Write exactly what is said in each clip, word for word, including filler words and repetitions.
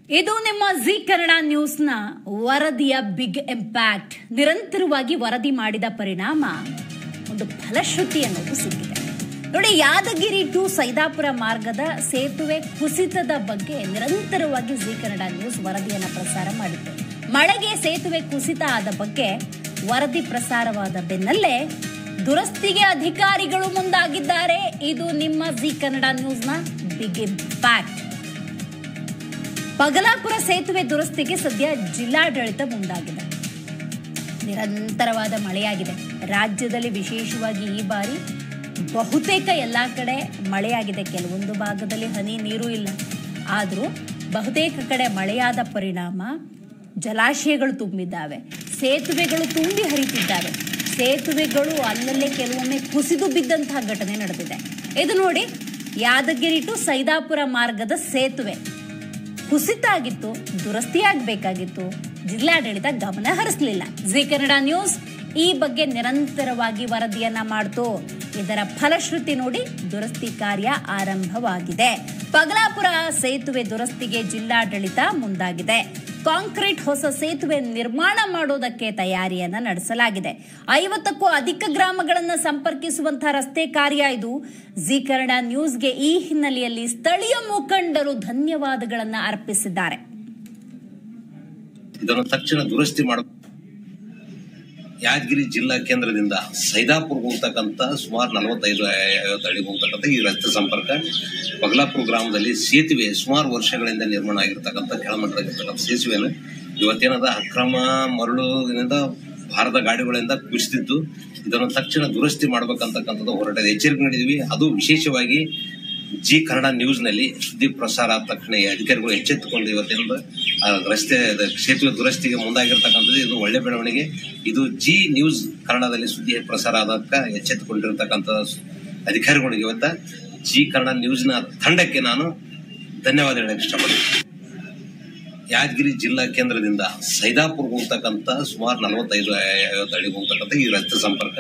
ಇದು ನಿಮ್ಮ ಜಿ ಕನ್ನಡ ನ್ಯೂಸ್ನ ವರದಿಯ ಬಿಗ್ ಇಂಪ್ಯಾಕ್ಟ್. ನಿರಂತರವಾಗಿ ವರದಿ ಮಾಡಿದ ಪರಿಣಾಮ ಒಂದು ಫಲಶ್ರುತಿ ಅನ್ನೋದು ಸಿಕ್ಕಿದೆ. ನೋಡಿ, ಯಾದಗಿರಿ ಟು ಸೈದಾಪುರ ಮಾರ್ಗದ ಸೇತುವೆ ಕುಸಿತದ ಬಗ್ಗೆ ನಿರಂತರವಾಗಿ ಜಿ ಕನ್ನಡ ನ್ಯೂಸ್ ವರದಿಯನ್ನು ಪ್ರಸಾರ ಮಾಡಿತ್ತು. ಮಳೆಗೆ ಸೇತುವೆ ಕುಸಿತ ಆದ ಬಗ್ಗೆ ವರದಿ ಪ್ರಸಾರವಾದ ಬೆನ್ನಲ್ಲೇ ದುರಸ್ತಿಗೆ ಅಧಿಕಾರಿಗಳು ಮುಂದಾಗಿದ್ದಾರೆ. ಇದು ನಿಮ್ಮ ಜಿ ಕನ್ನಡ ನ್ಯೂಸ್ನ ಬಿಗ್ ಇಂಪ್ಯಾಕ್ಟ್. ಪಗಲಾಪುರ ಸೇತುವೆ ದುರಸ್ತಿಗೆ ಸದ್ಯ ಜಿಲ್ಲಾಡಳಿತ ಮುಂದಾಗಿದೆ. ನಿರಂತರವಾದ ಮಳೆಯಾಗಿದೆ ರಾಜ್ಯದಲ್ಲಿ. ವಿಶೇಷವಾಗಿ ಈ ಬಾರಿ ಬಹುತೇಕ ಎಲ್ಲಾ ಕಡೆ ಮಳೆಯಾಗಿದೆ. ಕೆಲವೊಂದು ಭಾಗದಲ್ಲಿ ಹನಿ ನೀರು ಇಲ್ಲ. ಆದರೂ ಬಹುತೇಕ ಕಡೆ ಮಳೆಯಾದ ಪರಿಣಾಮ ಜಲಾಶಯಗಳು ತುಂಬಿದ್ದಾವೆ, ಸೇತುವೆಗಳು ತುಂಬಿ ಹರಿತಿದ್ದಾವೆ. ಸೇತುವೆಗಳು ಅಲ್ಲಲ್ಲೇ ಕೆಲವೊಮ್ಮೆ ಕುಸಿದು ಬಿದ್ದಂತಹ ಘಟನೆ ನಡೆದಿದೆ. ಇದು ನೋಡಿ, ಯಾದಗಿರಿ ಟು ಸೈದಾಪುರ ಮಾರ್ಗದ ಸೇತುವೆ ಕುಸಿತ ಆಗಿತ್ತು, ದುರಸ್ತಿಯಾಗಬೇಕಾಗಿತ್ತು. ಜಿಲ್ಲಾಡಳಿತ ಗಮನ ಹರಿಸಲಿಲ್ಲ. ಜಿ ಕನ್ನಡ ನ್ಯೂಸ್ ಈ ಬಗ್ಗೆ ನಿರಂತರವಾಗಿ ವರದಿಯನ್ನ ಮಾಡ್ತು. ಇದರ ಫಲಶ್ರುತಿ ನೋಡಿ, ದುರಸ್ತಿ ಕಾರ್ಯ ಆರಂಭವಾಗಿದೆ. ಪಗಲಾಪುರ ಸೇತುವೆ ದುರಸ್ತಿಗೆ ಜಿಲ್ಲಾಡಳಿತ ಮುಂದಾಗಿದೆ. ಕಾಂಕ್ರೀಟ್ ಹೊಸ ಸೇತುವೆ ನಿರ್ಮಾಣ ಮಾಡೋದಕ್ಕೆ ತಯಾರಿಯನ್ನ ನಡೆಸಲಾಗಿದೆ. ಐವತ್ತಕ್ಕೂ ಅಧಿಕ ಗ್ರಾಮಗಳನ್ನು ಸಂಪರ್ಕಿಸುವಂತಹ ರಸ್ತೆ ಕಾರ್ಯ ಇದು. ಜಿ ಕನ್ನಡ ನ್ಯೂಸ್ಗೆ ಈ ಹಿನ್ನೆಲೆಯಲ್ಲಿ ಸ್ಥಳೀಯ ಮುಖಂಡರು ಧನ್ಯವಾದಗಳನ್ನ ಅರ್ಪಿಸಿದ್ದಾರೆ. ಇದನ್ನು ತಕ್ಷಣ ದುರಸ್ತಿ ಮಾಡ ಯಾದಗಿರಿ ಜಿಲ್ಲಾ ಕೇಂದ್ರದಿಂದ ಸೈದಾಪುರ ಹೋಗ್ತಕ್ಕಂಥ ಸುಮಾರು ನಲವತ್ತೈದು ಐವತ್ತು ಅಡಿ ಹೋಗ್ತಕ್ಕಂಥ ಈ ರಸ್ತೆ ಸಂಪರ್ಕ ಪಗಲಾಪುರ ಗ್ರಾಮದಲ್ಲಿ ಸೇತುವೆ ಸುಮಾರು ವರ್ಷಗಳಿಂದ ನಿರ್ಮಾಣ ಆಗಿರ್ತಕ್ಕಂಥ ಕೆಳಮಟ್ಟದಾಗಿರ್ತಕ್ಕಂಥ ಸೇತುವೆಯನ್ನು ಇವತ್ತೇನದ ಅಕ್ರಮ ಮರಳುವಿನಿಂದ ಭಾರತ ಗಾಡಿಗಳಿಂದ ಕುಸಿದಿದ್ದು, ಇದನ್ನು ತಕ್ಷಣ ದುರಸ್ತಿ ಮಾಡಬೇಕಂತಕ್ಕಂಥದ್ದು ಹೋರಾಟದ ಎಚ್ಚರಿಕೆ ನೀಡಿದ್ವಿ. ಅದು ವಿಶೇಷವಾಗಿ ಜಿ ಕನ್ನಡ ನ್ಯೂಸ್ ನಲ್ಲಿ ಸುದ್ದಿ ಪ್ರಸಾರ ಆದ ತಕ್ಷಣ ಅಧಿಕಾರಿಗಳು ಎಚ್ಚೆತ್ತುಕೊಂಡು ಇವತ್ತಿನ ರಸ್ತೆ ಸೇತುವೆ ದುರಸ್ತಿಗೆ ಮುಂದಾಗಿರ್ತಕ್ಕಂಥದ್ದು ಇದು ಒಳ್ಳೆ ಬೆಳವಣಿಗೆ. ಇದು ಜಿ ನ್ಯೂಸ್ ಕನ್ನಡದಲ್ಲಿ ಸುದ್ದಿ ಪ್ರಸಾರ ಆದಕ್ಕ ಎಚ್ಚೆತ್ತುಕೊಂಡಿರ್ತಕ್ಕಂಥ ಅಧಿಕಾರಿಗಳಿಗೆ ಇವತ್ತ ಜಿ ಕನ್ನಡ ನ್ಯೂಸ್ನ ತಂಡಕ್ಕೆ ನಾನು ಧನ್ಯವಾದ ಹೇಳಕ್ ಇಷ್ಟಪಡ್ತೀನಿ. ಯಾದಗಿರಿ ಜಿಲ್ಲಾ ಕೇಂದ್ರದಿಂದ ಸೈದಾಪುರ ಹೋಗ್ತಕ್ಕಂಥ ಸುಮಾರು ನಲವತ್ತೈದು ಐವತ್ತು ಅಡಿ ಹೋಗ್ತಕ್ಕಂಥ ಈ ರಸ್ತೆ ಸಂಪರ್ಕ.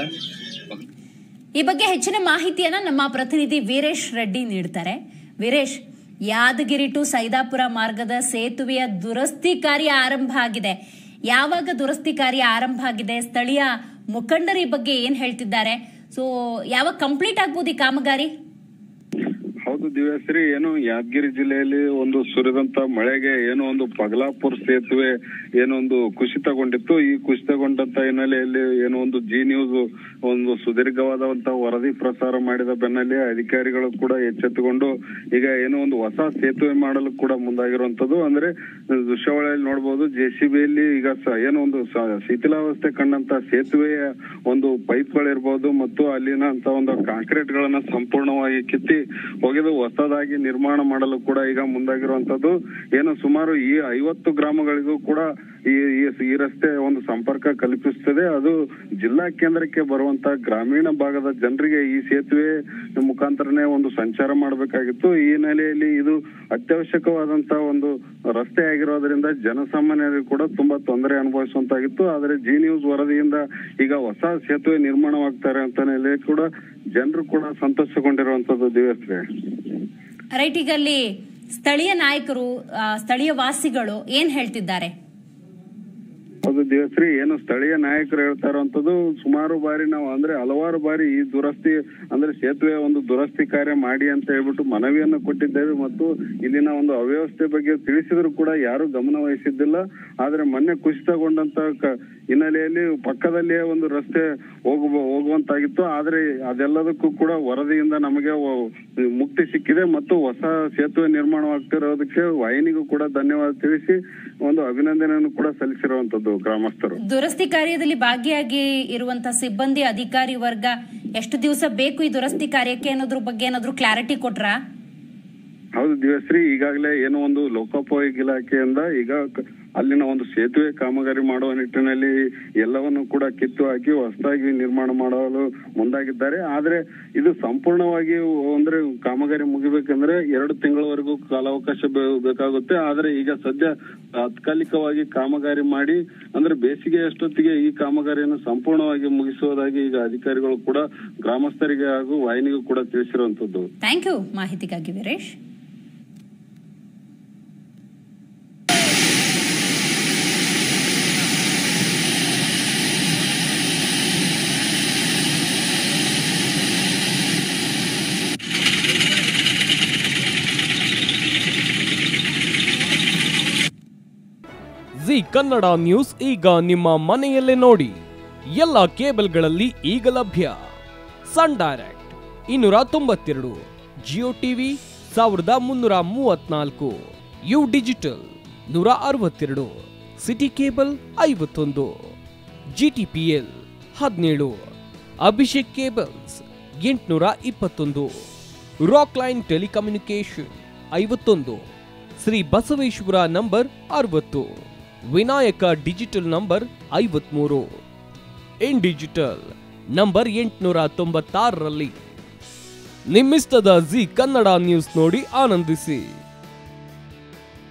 ಈ ಬಗ್ಗೆ ಹೆಚ್ಚಿನ ಮಾಹಿತಿಯನ್ನ ನಮ್ಮ ಪ್ರತಿನಿಧಿ ವೀರೇಶ್ ರೆಡ್ಡಿ ನೀಡ್ತಾರೆ. ವೀರೇಶ್, ಯಾದಗಿರಿ ಟು ಸೈದಾಪುರ ಮಾರ್ಗದ ಸೇತುವೆಯ ದುರಸ್ತಿ ಕಾರ್ಯ ಆರಂಭ ಆಗಿದೆ. ಯಾವಾಗ ದುರಸ್ತಿ ಕಾರ್ಯ ಆರಂಭ ಆಗಿದೆ? ಸ್ಥಳೀಯ ಮುಖಂಡರು ಈ ಬಗ್ಗೆ ಏನ್ ಹೇಳ್ತಿದ್ದಾರೆ? ಸೊ ಯಾವಾಗ ಕಂಪ್ಲೀಟ್ ಆಗ್ಬೋದು ಈ ಕಾಮಗಾರಿ? ಹೌದು ದಿವ್ಯಾಶ್ರೀ, ಏನು ಯಾದಗಿರಿ ಜಿಲ್ಲೆಯಲ್ಲಿ ಒಂದು ಸುರಿದಂತ ಮಳೆಗೆ ಏನೋ ಒಂದು ಪಗಲಾಪುರ ಸೇತುವೆ ಏನೋ ಒಂದು ಕುಸಿತಗೊಂಡಿತ್ತು. ಈ ಕುಸಿತಗೊಂಡಂತ ಹಿನ್ನೆಲೆಯಲ್ಲಿ ಏನೋ ಒಂದು ಜಿ ನ್ಯೂಸ್ ಒಂದು ಸುದೀರ್ಘವಾದಂತ ವರದಿ ಪ್ರಸಾರ ಮಾಡಿದ ಬೆನ್ನಲ್ಲೇ ಅಧಿಕಾರಿಗಳು ಕೂಡ ಎಚ್ಚೆತ್ತುಕೊಂಡು ಈಗ ಏನೋ ಒಂದು ಹೊಸ ಸೇತುವೆ ಮಾಡಲು ಕೂಡ ಮುಂದಾಗಿರುವಂತದ್ದು. ಅಂದ್ರೆ ದೃಶ್ಯಾವಳಿಯಲ್ಲಿ ನೋಡಬಹುದು, ಜೆ ಸಿ ಬಿಯಲ್ಲಿ ಈಗ ಏನೋ ಒಂದು ಶಿಥಿಲಾವಸ್ಥೆ ಕಂಡಂತ ಸೇತುವೆಯ ಒಂದು ಪೈಪ್ಗಳಿರ್ಬಹುದು ಮತ್ತು ಅಲ್ಲಿನ ಅಂತ ಒಂದು ಕಾಂಕ್ರೀಟ್ ಗಳನ್ನ ಸಂಪೂರ್ಣವಾಗಿ ಕಿತ್ತಿ ಒಗೆದು ಹೊಸದಾಗಿ ನಿರ್ಮಾಣ ಮಾಡಲು ಕೂಡ ಈಗ ಮುಂದಾಗಿರುವಂತದ್ದು. ಏನು ಸುಮಾರು ಈ ಐವತ್ತು ಗ್ರಾಮಗಳಿಗೂ ಕೂಡ ಈ ಈ ರಸ್ತೆ ಒಂದು ಸಂಪರ್ಕ ಕಲ್ಪಿಸುತ್ತದೆ. ಅದು ಜಿಲ್ಲಾ ಕೇಂದ್ರಕ್ಕೆ ಬರುವಂತ ಗ್ರಾಮೀಣ ಭಾಗದ ಜನರಿಗೆ ಈ ಸೇತುವೆ ಮುಖಾಂತರನೇ ಒಂದು ಸಂಚಾರ ಮಾಡಬೇಕಾಗಿತ್ತು. ಈ ಹಿನ್ನೆಲೆಯಲ್ಲಿ ಇದು ಅತ್ಯವಶ್ಯಕವಾದಂತ ಒಂದು ರಸ್ತೆ ಆಗಿರೋದ್ರಿಂದ ಜನಸಾಮಾನ್ಯರಿಗೂ ಕೂಡ ತುಂಬಾ ತೊಂದರೆ ಅನುಭವಿಸುವಂತಾಗಿತ್ತು. ಆದ್ರೆ ಜಿ ನ್ಯೂಸ್ ವರದಿಯಿಂದ ಈಗ ಹೊಸ ಸೇತುವೆ ನಿರ್ಮಾಣವಾಗ್ತಾರೆ ಅಂತ ಹೇಳಿ ಕೂಡ ಜನರು ಕೂಡ ಸಂತೋಷಗೊಂಡಿರುವಂತದ್ದು ದಿವ್ಯಶ್ರೀ. ರೈಟ್, ಈಗ ಅಲ್ಲಿ ಸ್ಥಳೀಯ ನಾಯಕರು, ಸ್ಥಳೀಯ ವಾಸಿಗಳು ಏನ್ ಹೇಳ್ತಿದ್ದಾರೆ? ಹೌದು ದಿವ್ಯಶ್ರೀ, ಏನು ಸ್ಥಳೀಯ ನಾಯಕರು ಹೇಳ್ತಾ ಇರುವಂತದ್ದು, ಸುಮಾರು ಬಾರಿ ನಾವು ಅಂದ್ರೆ ಹಲವಾರು ಬಾರಿ ಈ ದುರಸ್ತಿ ಅಂದ್ರೆ ಸೇತುವೆ ಒಂದು ದುರಸ್ತಿ ಕಾರ್ಯ ಮಾಡಿ ಅಂತ ಹೇಳ್ಬಿಟ್ಟು ಮನವಿಯನ್ನು ಕೊಟ್ಟಿದ್ದೇವೆ ಮತ್ತು ಇಲ್ಲಿನ ಒಂದು ಅವ್ಯವಸ್ಥೆ ಬಗ್ಗೆ ತಿಳಿಸಿದ್ರು ಕೂಡ ಯಾರು ಗಮನ ವಹಿಸಿದ್ದಿಲ್ಲ. ಆದ್ರೆ ಮೊನ್ನೆ ಕುಸಿತಗೊಂಡಂತ ಹಿನ್ನೆಲೆಯಲ್ಲಿ ಪಕ್ಕದಲ್ಲಿಯೇ ಒಂದು ರಸ್ತೆ ಹೋಗುವ ಹೋಗುವಂತಾಗಿತ್ತು. ಆದ್ರೆ ಅದೆಲ್ಲದಕ್ಕೂ ಕೂಡ ವರದಿಯಿಂದ ನಮಗೆ ಮುಕ್ತಿ ಸಿಕ್ಕಿದೆ ಮತ್ತು ಹೊಸ ಸೇತುವೆ ನಿರ್ಮಾಣವಾಗ್ತಿರೋದಕ್ಕೆ ವಾಹಿನಿಗೂ ಕೂಡ ಧನ್ಯವಾದ ತಿಳಿಸಿ ಒಂದು ಅಭಿನಂದನೆಯನ್ನು ಕೂಡ ಸಲ್ಲಿಸಿರುವಂತದ್ದು ಗ್ರಾಮಸ್ಥರು. ದುರಸ್ತಿ ಕಾರ್ಯದಲ್ಲಿ ಭಾಗಿಯಾಗಿ ಇರುವಂತಹ ಸಿಬ್ಬಂದಿ ಅಧಿಕಾರಿ ವರ್ಗ ಎಷ್ಟು ದಿವಸ ಬೇಕು ಈ ದುರಸ್ತಿ ಕಾರ್ಯಕ್ಕೆ ಅನ್ನೋದ್ರ ಬಗ್ಗೆ ಏನಾದ್ರು ಕ್ಲಾರಿಟಿ ಕೊಟ್ರಾ? ಹೌದು ದಿವ್ಯಶ್ರೀ, ಈಗಾಗಲೇ ಏನೋ ಒಂದು ಲೋಕೋಪಯೋಗಿ ಇಲಾಖೆಯಿಂದ ಈಗ ಅಲ್ಲಿನ ಒಂದು ಸೇತುವೆ ಕಾಮಗಾರಿ ಮಾಡುವ ನಿಟ್ಟಿನಲ್ಲಿ ಎಲ್ಲವನ್ನು ಕೂಡ ಕಿತ್ತು ಹಾಕಿ ಹೊಸದಾಗಿ ನಿರ್ಮಾಣ ಮಾಡಲು ಮುಂದಾಗಿದ್ದಾರೆ. ಆದ್ರೆ ಇದು ಸಂಪೂರ್ಣವಾಗಿ ಅಂದ್ರೆ ಕಾಮಗಾರಿ ಮುಗಿಬೇಕಂದ್ರೆ ಎರಡು ತಿಂಗಳವರೆಗೂ ಕಾಲಾವಕಾಶ ಬೇಕಾಗುತ್ತೆ. ಆದ್ರೆ ಈಗ ಸದ್ಯ ತಾತ್ಕಾಲಿಕವಾಗಿ ಕಾಮಗಾರಿ ಮಾಡಿ ಅಂದ್ರೆ ಬೇಸಿಗೆ ಅಷ್ಟೊತ್ತಿಗೆ ಈ ಕಾಮಗಾರಿಯನ್ನು ಸಂಪೂರ್ಣವಾಗಿ ಮುಗಿಸುವುದಾಗಿ ಈಗ ಅಧಿಕಾರಿಗಳು ಕೂಡ ಗ್ರಾಮಸ್ಥರಿಗೆ ಹಾಗೂ ವಾಹಿನಿಗೂ ಕೂಡ ತಿಳಿಸಿರುವಂತದ್ದು. ಥ್ಯಾಂಕ್ ಯು ಮಾಹಿತಿಗಾಗಿ ವೀರೇಶ್. ಜಿ ಕನ್ನಡ ನ್ಯೂಸ್ ಈಗ ನಿಮ್ಮ ಮನೆಯಲ್ಲೇ ನೋಡಿ. ಎಲ್ಲ ಕೇಬಲ್ಗಳಲ್ಲಿ ಈಗ ಲಭ್ಯ. ಸನ್ ಡೈರೆಕ್ಟ್ ಇನ್ನೂರ ತೊಂಬತ್ತೆರಡು, ಜಿಯೋ ಟಿವಿ ಸಾವಿರದ ಮುನ್ನೂರ ಮೂವತ್ನಾಲ್ಕು, ಯು ಡಿಜಿಟಲ್ ನೂರ ಅರವತ್ತೆರಡು, ಸಿಟಿ ಕೇಬಲ್ ಐವತ್ತೊಂದು, ಜಿಟಿಪಿಎಲ್ ಹದಿನೇಳು, ಅಭಿಷೇಕ್ ಕೇಬಲ್ಸ್ ಎಂಟುನೂರ ಇಪ್ಪತ್ತೊಂದು, ರಾಕ್ ಲೈನ್ ಟೆಲಿಕಮ್ಯುನಿಕೇಶನ್ ಐವತ್ತೊಂದು, ಶ್ರೀ ಬಸವೇಶ್ವರ ನಂಬರ್ ಅರವತ್ತು, ವಿನಾಯಕ ಡಿಜಿಟಲ್ ನಂಬರ್ ಐವತ್ಮೂರು, ಇನ್ ಡಿಜಿಟಲ್ ನಂಬರ್ ಎಂಟುನೂರ ತೊಂಬತ್ತಾರರಲ್ಲಿ. ನಿಮ್ಮಿಸ್ತದ ಜಿ ಕನ್ನಡ ನ್ಯೂಸ್ ನೋಡಿ ಆನಂದಿಸಿ.